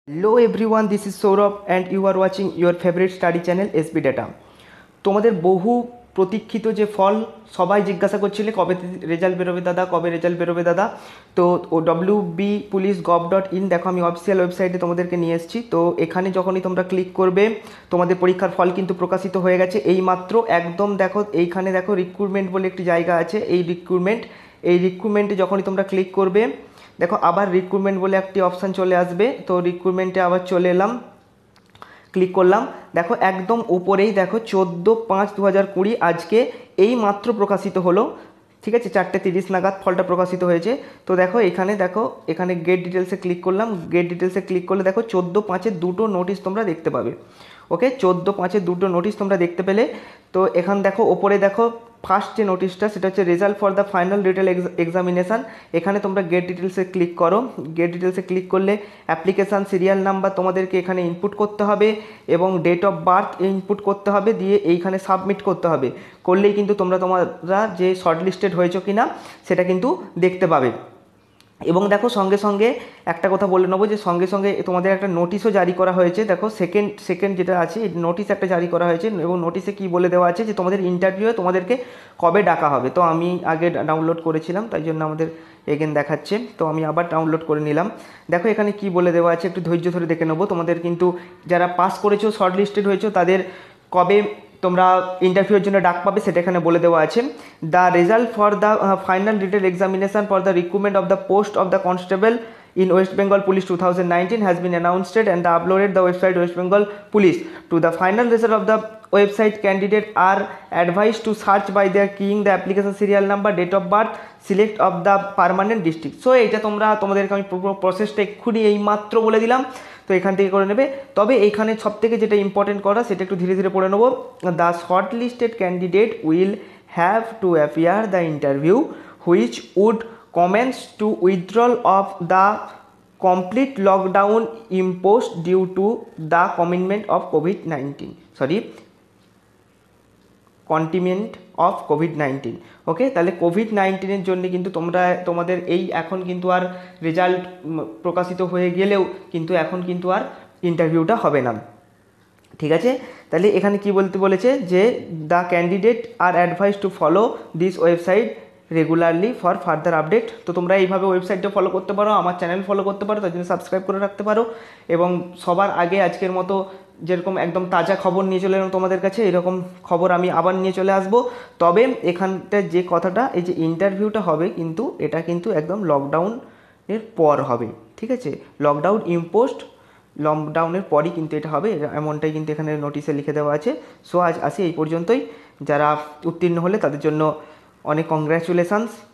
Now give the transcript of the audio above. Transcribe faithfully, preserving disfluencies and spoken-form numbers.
Hello everyone, this is Saurabh and you are watching your favorite study channel S B Data. তোমাদের বহু প্রতীক্ষিত যে ফল সবাই জিজ্ঞাসা করছিলে কবে রেজাল্ট বেরোবে দাদা, কবে রেজাল্ট বেরোবে দাদা। তো ও W B police gov dot in দেখো আমি অফিসিয়াল ওয়েবসাইটে তোমাদেরকে নিয়ে এসেছি। তো এখানে যখনই তোমরা ক্লিক করবে তোমাদের পরীক্ষার ফল কিন্তু প্রকাশিত হয়ে গেছে এই মাত্র। একদম দেখো এইখানে দেখো রিক্রুটমেন্ট বলে একটি জায়গা আছে, এই রিক্রুটমেন্ট এই রিক্রুটমেন্টে যখনই তোমরা ক্লিক করবে দেখো আবার রিক্রুটমেন্ট বলে একটি অপশান চলে আসবে। তো রিক্রুটমেন্টে আবার চলে এলাম, ক্লিক করলাম, দেখো একদম উপরেই দেখো চোদ্দো পাঁচ দু হাজার কুড়ি আজকে এই মাত্র প্রকাশিত হলো, ঠিক আছে, চারটে তিরিশ নাগাদ ফলটা প্রকাশিত হয়েছে। তো দেখো এখানে দেখো এখানে গেট ডিটেলসে ক্লিক করলাম, গেট ডিটেলসে ক্লিক করলে দেখো চোদ্দো পাঁচের দুটো নোটিশ তোমরা দেখতে পাবে। ওকে, চোদ্দো পাঁচের দুটো নোটিশ তোমরা দেখতে পেলে। তো এখান দেখো ওপরে দেখো ফার্স্ট যে নোটিশটা সেটা হচ্ছে result for the final detail examination. এখানে তোমরা গেট ডিটেলসে ক্লিক করো, গেট ডিটেলসে ক্লিক করলে অ্যাপ্লিকেশান সিরিয়াল নাম্বার তোমাদেরকে এখানে ইনপুট করতে হবে এবং ডেট অফ বার্থ ইনপুট করতে হবে, দিয়ে এইখানে সাবমিট করতে হবে। করলেই কিন্তু তোমরা তোমরা যে শর্টলিস্টেড হয়েছো কি না সেটা কিন্তু দেখতে পাবে। এবং দেখো সঙ্গে সঙ্গে একটা কথা বলে নেবো যে সঙ্গে সঙ্গে তোমাদের একটা নোটিশও জারি করা হয়েছে। দেখো সেকেন্ড সেকেন্ড যেটা আছে নোটিশ একটা জারি করা হয়েছে এবং নোটিশে কি বলে দেওয়া আছে যে তোমাদের ইন্টারভিউয়ে তোমাদেরকে কবে ডাকা হবে। তো আমি আগে ডাউনলোড করেছিলাম তাই জন্য আমাদের এগেন দেখাচ্ছে, তো আমি আবার ডাউনলোড করে নিলাম। দেখো এখানে কি বলে দেওয়া আছে একটু ধৈর্য ধরে দেখে নেবো। তোমাদের কিন্তু যারা পাস করেছো শর্ট লিস্টেড হয়েছো তাদের কবে তোমরা ইন্টারভিউর জন্য ডাক পাবে সেটা এখানে বলে দেওয়া আছে। The result for the final detail examination for the recruitment of the post of the constable in West Bengal Police twenty nineteen has been announced and uploaded the website West Bengal Police. To the final result of the website, candidates are advised to search by their keying the application serial number, date of birth, select of the permanent district. So এটা তোমরা তোমাদেরকে আমি পুরো প্রসেসটা এক্ষুনি এই মাত্র বলে দিলাম, তো এখান থেকে করে নেবে। তবে এইখানে সব থেকে যেটা ইম্পর্টেন্ট করা সেটা একটু ধীরে ধীরে পড়ে নেবো। The short listed candidate will have to appear the interview which would commence to withdrawal of the complete lockdown imposed due to the commitment of COVID nineteen, sorry containment of COVID nineteen. Okay, তাহলে COVID নাইন্টিনের জন্য কিন্তু তোমরা তোমাদের এই এখন কিন্তু আর result প্রকাশিত হয়ে গেলেও কিন্তু এখন কিন্তু আর ইন্টারভিউটা হবে না, ঠিক আছে। তাহলে এখানে কি বলতে বলেছে যে the candidate are advise to follow this website regularly for further update. তো তোমরা এইভাবে ওয়েবসাইটটা ফলো করতে পারো, আমার চ্যানেল ফলো করতে পারো, তার জন্য সাবস্ক্রাইব করে রাখতে পারো এবং সবার আগে আজকের মতো যেরকম একদম তাজা খবর নিয়ে চলে এলাম তোমাদের কাছে, এরকম খবর আমি আবার নিয়ে চলে আসবো। তবে এখানটা যে কথাটা এই যে ইন্টারভিউটা হবে কিন্তু এটা কিন্তু একদম লকডাউনের পর হবে, ঠিক আছে, লকডাউন ইম্পোস্ট লকডাউনের পরই কিন্তু এটা হবে, এমনটাই কিন্তু এখানে নোটিশে লিখে দেওয়া আছে। সো আজ আসি এই পর্যন্তই। যারা উত্তীর্ণ হলে তাদের জন্য অনেক কংগ্র্যাচুলেশনস।